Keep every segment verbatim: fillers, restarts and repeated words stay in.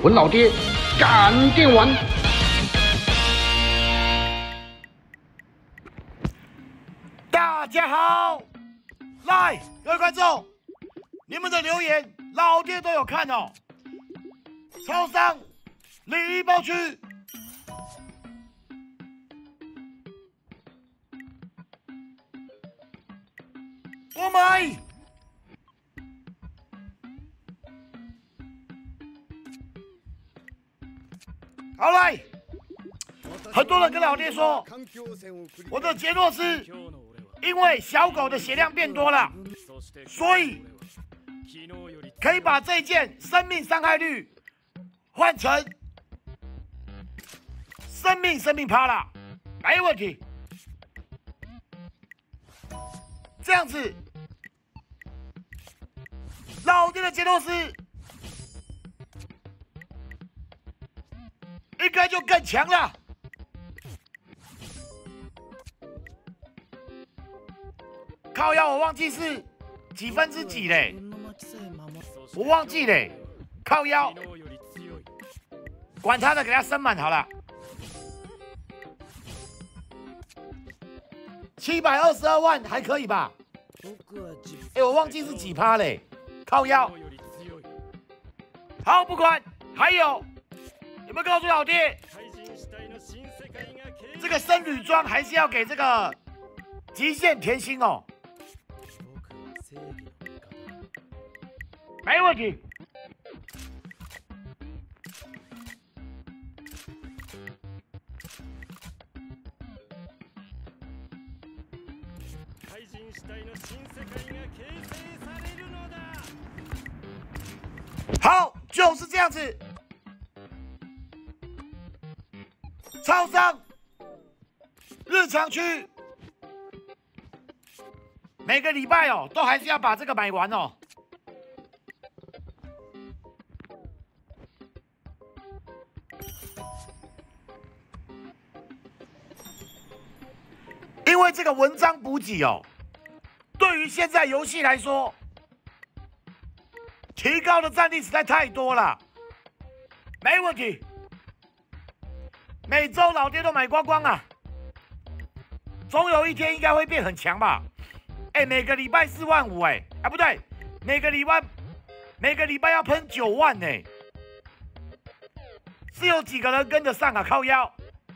文老爹赶电玩。 大家好，来，各位观众，你们的留言老爹都有看哦。超商礼包区，我买。 好来，很多人跟老爹说，我的杰诺斯因为小狗的血量变多了，所以可以把这一件生命伤害率换成生命生命趴了，没问题。这样子，老爹的杰诺斯。 应该就更强了。靠腰，我忘记是几分之几嘞，我忘记嘞。靠腰，管他的，给他升满好了。七百二十二万还可以吧？哎、欸，我忘记是几趴嘞。靠腰。好，不管，还有。 有没有告诉老爹，这个僧侣装还是要给这个极限甜心哦？没问题。好，就是这样子。 超商、日常区，每个礼拜哦，都还是要把这个买完哦。因为这个文章补给哦，对于现在游戏来说，提高的战力实在太多了，没问题。 每周老爹都买光光啊，总有一天应该会变很强吧？哎、欸，每个礼拜四万五哎，啊不对，每个礼拜每个礼拜要喷九万呢、欸，是有几个人跟得上啊？靠腰。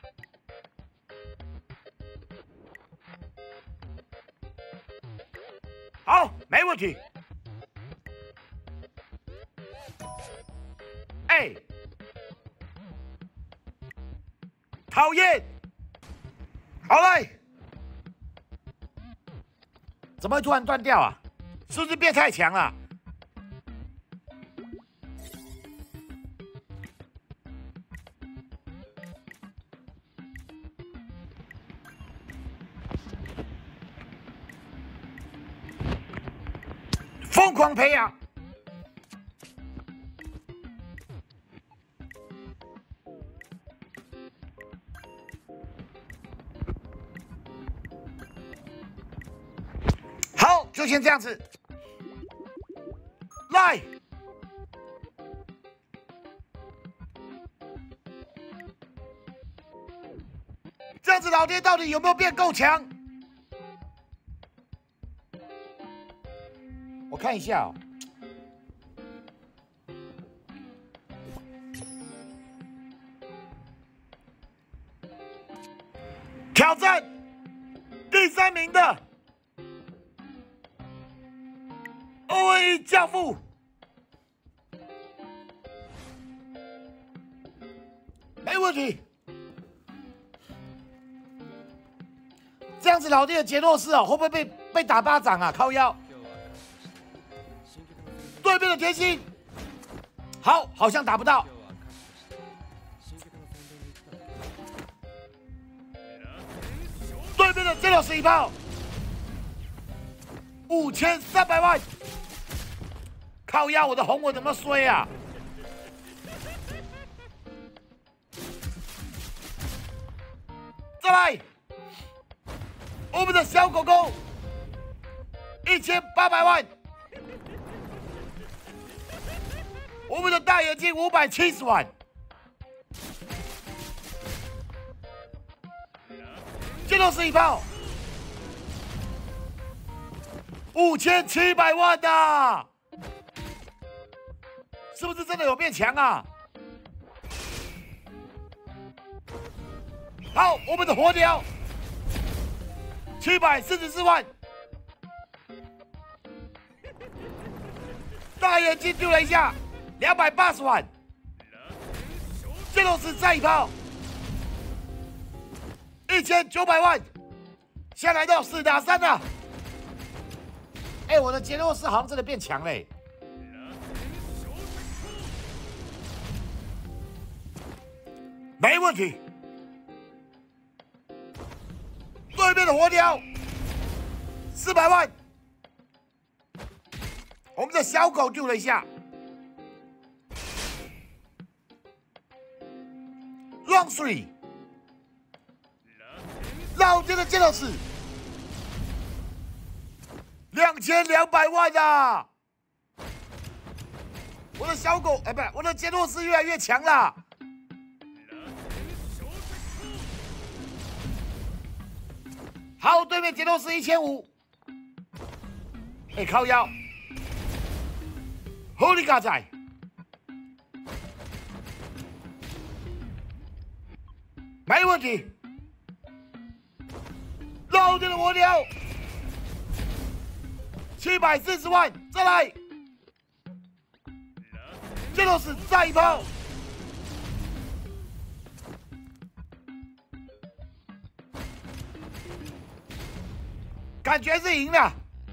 好，没问题。哎、欸。 讨厌！好嘞，怎么会突然断掉啊？是不是变太强了？疯狂培养。 就先这样子，来，这样子老爹到底有没有变够强？我看一下哦。挑战第三名的。 欧文一教父，没问题。这样子，老爹的杰诺斯哦，会不会被被打巴掌啊？靠腰。对面的甜心，好，好像打不到。对面的这六十一炮，五千三百万。 靠腰，我的红文怎么衰啊？再来，我们的小狗狗，一千八百万。 我们的大眼睛五百七十万，这都是一炮，五千七百万呐、是不是真的有变强啊？好，我们的火鸟七百四十四万，大眼睛丢了一下。 两百八十万，这都是再一炮，一千九百万，现在来到四打三了。哎，我的杰洛斯好像真的变强嘞。没问题。对面的火鸟，四百万，我们的小狗丢了一下。 Round three， 老爹的杰洛斯，两千两百万啊！我的小狗，哎，不是，我的杰洛斯越来越强了。好，对面杰洛斯一千五，哎，靠腰 ，Holy God 仔。 没问题，老爹的火鸟，七百四十万，再来，这都是再一炮，感觉是赢了。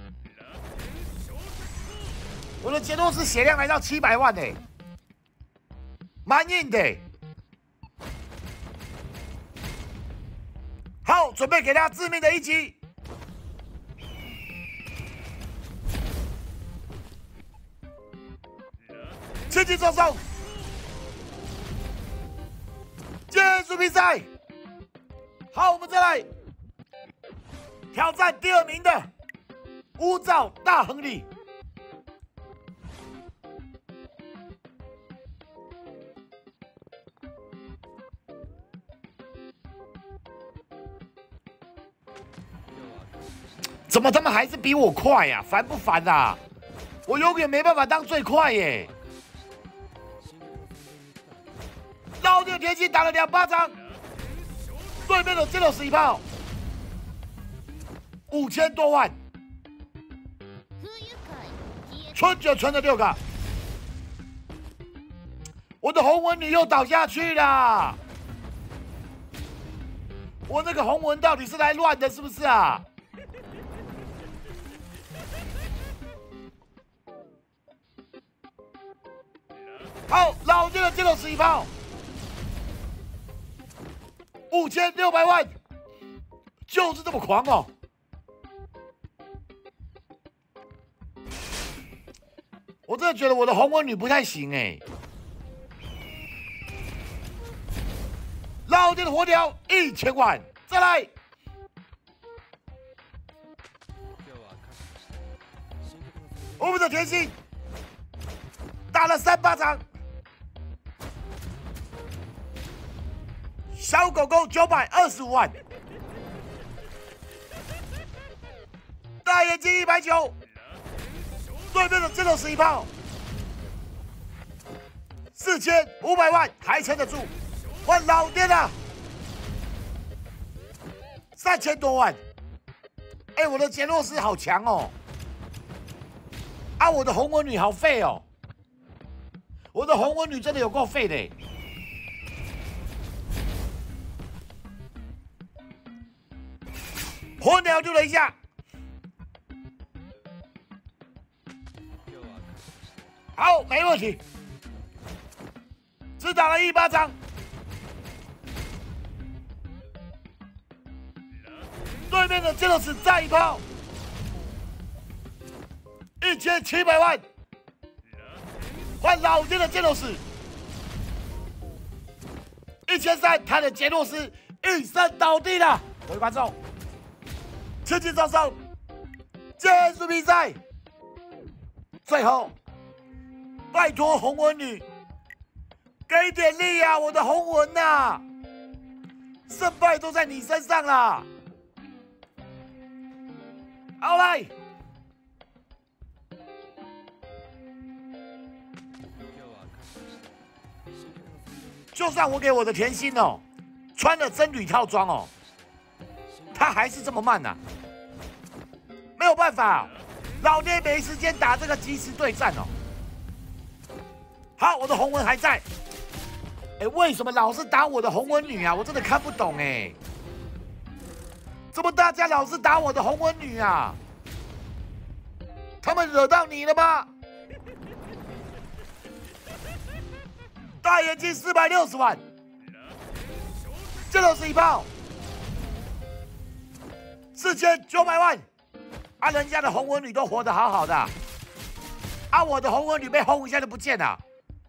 我的杰洛斯血量来到七百万呢、欸，蛮硬的、欸。 好，准备给他致命的一击。刺激重送，结束比赛。好，我们再来挑战第二名的乌兆大亨利。怎么他们还是比我快呀、啊？烦不烦啊？我永远没办法当最快耶！老爹田心打了两巴掌，对面的这都是一炮，五千多万，存就存了六个，我的红纹女又倒下去了。我那个红纹到底是来乱的，是不是啊？ 好，老爹的这都是一炮，五千六百万，就是这么狂哦！我真的觉得我的红纹女不太行哎。老爹的火鸟一千万，再来。我们的甜心打了三巴掌。 小狗狗九百二十五万，大眼睛一百九，对面的这都是一炮，四千五百万还撑得住，换老爹了，三千多万，哎、欸，我的杰洛斯好强哦，啊，我的红纹女好废哦，我的红纹女真的有够废的、欸。 火鸟丢了一下，好，没问题，只打了一巴掌。对面的这个是再一炮，一千七百万，换老爹的杰洛斯，一千三，他的杰洛斯一身倒地了。各位观众。 刺激招手，结束比赛。最后， 拜托红纹女，给点力啊，我的红纹呐、啊！胜败都在你身上啦！好来，就算我给我的甜心哦穿了真铝套装哦，他还是这么慢呐、啊，没有办法，老爹没时间打这个即时对战哦。好，我的红纹还在。哎，为什么老是打我的红纹女啊？我真的看不懂哎。怎么大家老是打我的红纹女啊？他们惹到你了吗？大眼睛四百六十万，这都是一炮，四千九百万。啊，人家的红纹女都活得好好的，啊，我的红纹女被轰一下就不见了。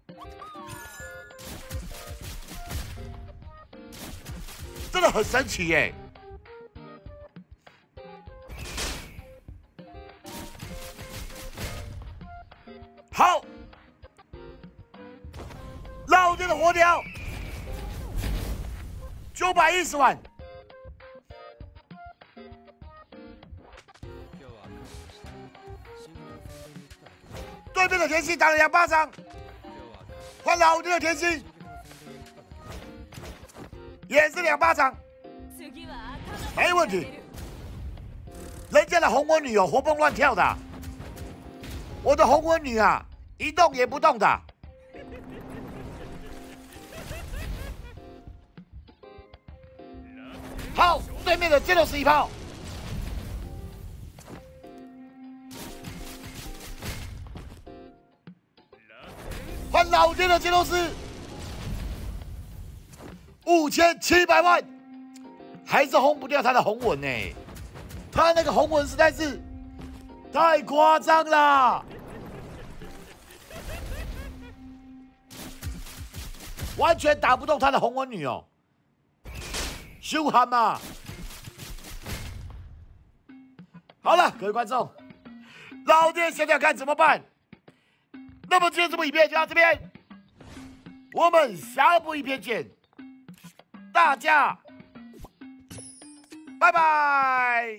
真的很神奇耶！好，老爹的活条，九百一十万。对面的甜心打了两巴掌，换老爹的甜心。也是两巴掌，没问题。人家的红纹女有活蹦乱跳的，我的红纹女啊，一动也不动的。好，对面的接六十一炮，换老爹的接六十。五千七百万，还是轰不掉他的红纹呢、欸？他那个红纹实在是太夸张了，完全打不动他的红纹女哦。羞喊嘛！好了，各位观众，老爹想想看怎么办？那么今天这部影片就到这边，我们下部影片见。大家，拜拜。